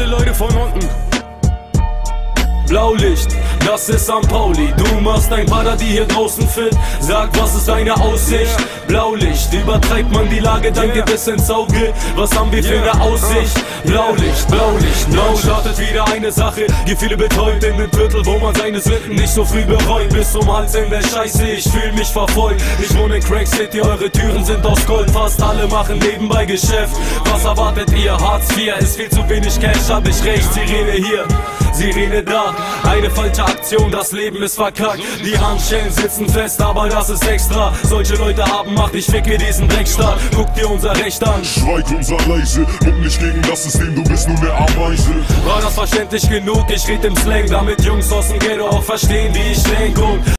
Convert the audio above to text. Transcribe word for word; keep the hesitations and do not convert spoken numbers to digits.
alle Leute von unten. Blaulicht, das ist Sankt Pauli. Du machst ein Paradies hier draußen fit. Sag, was ist deine Aussicht? Blaulicht, übertreibt man die Lage, dann geht es ins Auge. Was haben wir für eine Aussicht? Blaulicht, Blaulicht, Blau startet wieder eine Sache. Gefühle betäubt in dem Viertel, wo man seine Sünden nicht so früh bereut. Bis zum Hals in der Scheiße, ich fühl mich verfolgt. Ich wohne in Crack City, eure Türen sind aus Gold. Fast alle machen nebenbei Geschäft. Was erwartet ihr? Hartz vier, ist viel zu wenig Cash, hab ich recht. Sirene hier, Sirene da. Eine falsche Aktion, das Leben ist verkackt. Die Handschellen sitzen fest, aber das ist extra. Solche Leute haben Macht, ich ficke diesen Dreckstaat. Guck dir unser Recht an. Schweig unser leise, guck nicht gegen das System, du bist nur eine Ameise. War das verständlich genug? Ich red im Slang, damit Jungs aus dem Ghetto auch verstehen, wie ich denk. Und